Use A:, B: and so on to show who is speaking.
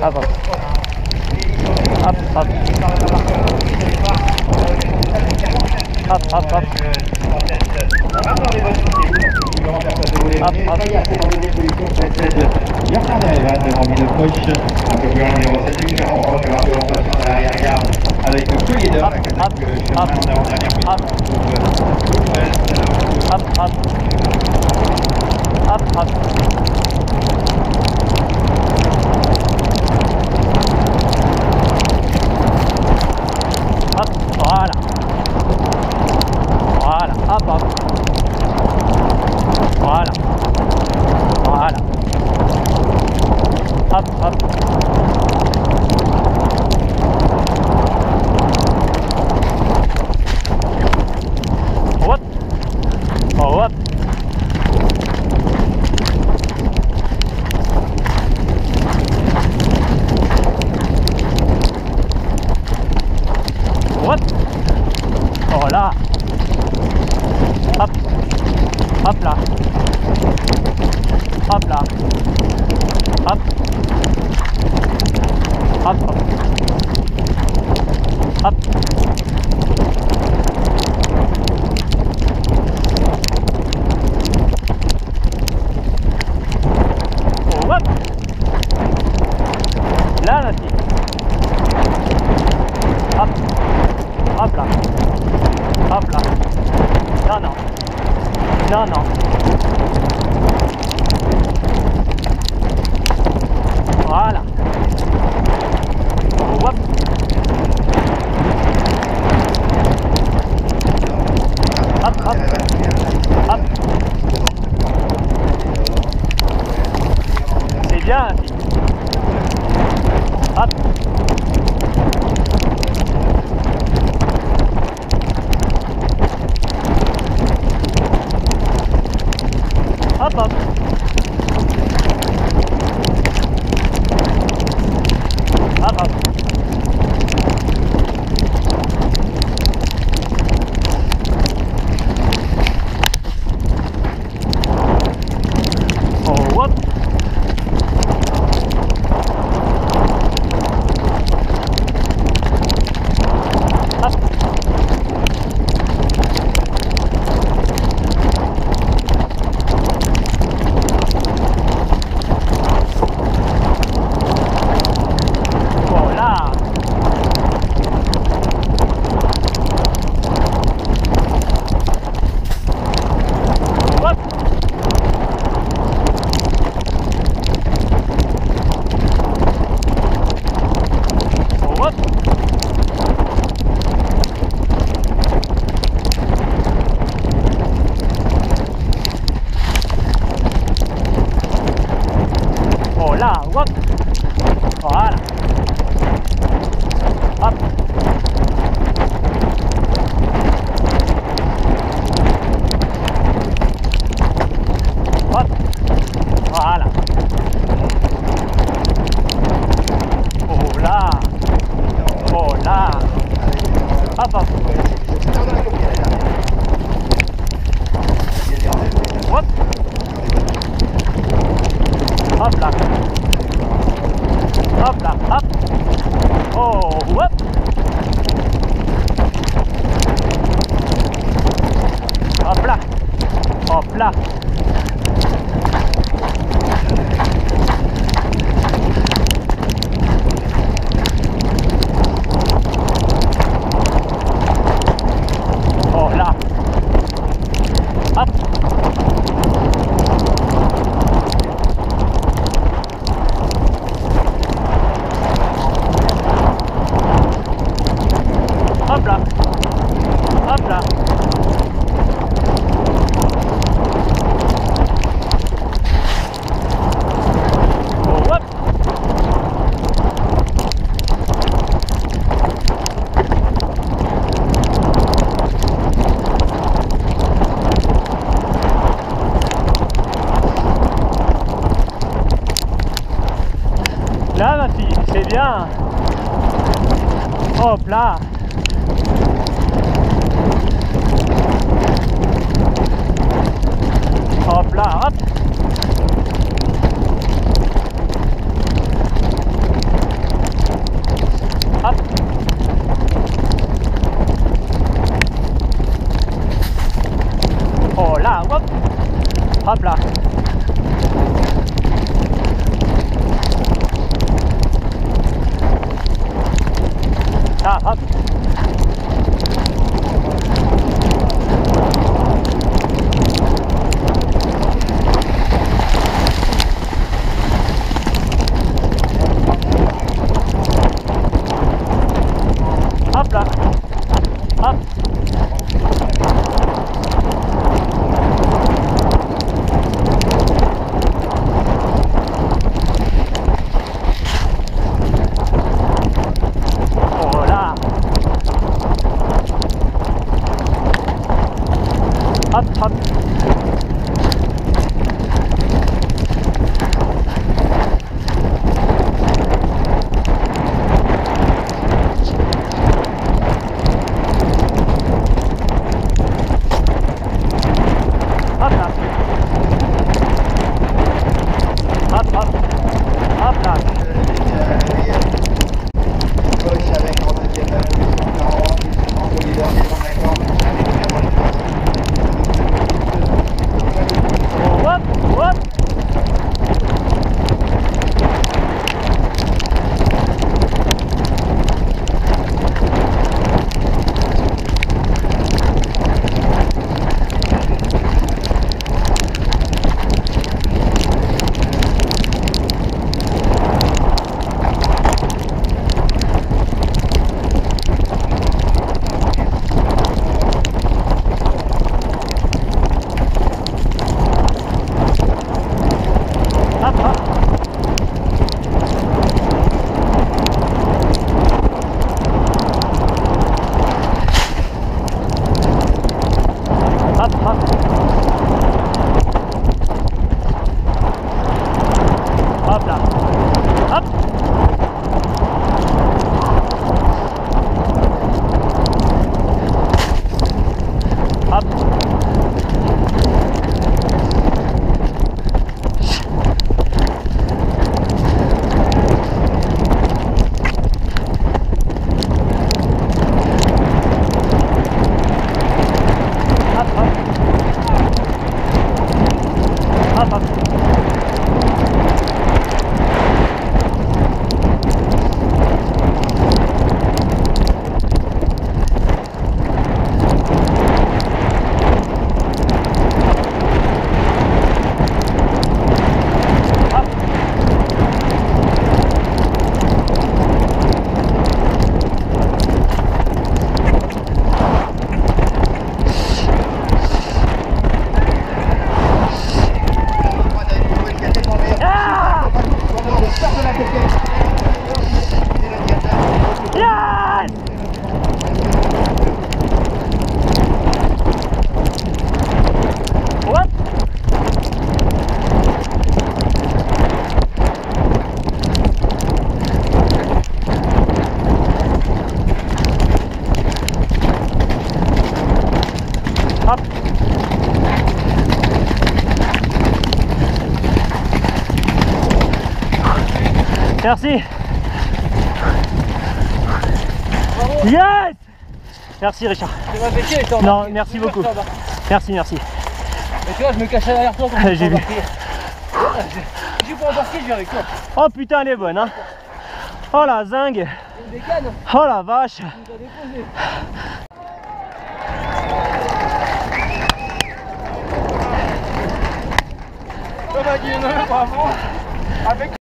A: Hop, hop. Hop, hop. Hop, hop, hop.
B: Avec le coup leader, la canette que je en dernière minute.
A: Hop, hop. Hop, hop. Hop, voilà. Voilà, hop, hop. Voilà. Voilà. Hop, hop. Hop. Oh, hop. Hop. Oh là. Hop. Hop là. Hop là. Hop. Hop, hop. Hop. Oh, hop. Là, la fille. Hop. Hop là. Hop là. Non, non. Non, non. Voilà. Hop. Hop, hop. Hop. C'est bien, la fille. Hop. Hop, hop. Hop, hop. Oh, hop. Hop. Voilà. Hop. Oh, hop. Oh là, hop. Voilà. Hop. Hop. Voilà. Oh là. Oh là. Hop, hop. Hop. Hop là. Hop là. Hop. Oh, hop. Hop là. Hop là. Oh là. Hop. Hop là. Hop là. Oh, hop. Là, ma fille, c'est bien. Hop là. Hop là, hop. Merci.
C: Bravo.
A: Yes. Merci Richard.
C: Tu m'as vécu et t'as
A: Non,
C: embarqué.
A: merci beaucoup. Merci, merci.
C: Et tu vois, je me cachais derrière toi quand tu
A: J'ai vu.
C: J'ai pas embarqué, je viens avec toi.
A: Oh putain, elle est bonne, hein. Oh la zingue.
C: Une bécane.
A: Oh la vache.
C: Tu nous as déposé.
B: Comme à Guineheux, bravo. Avec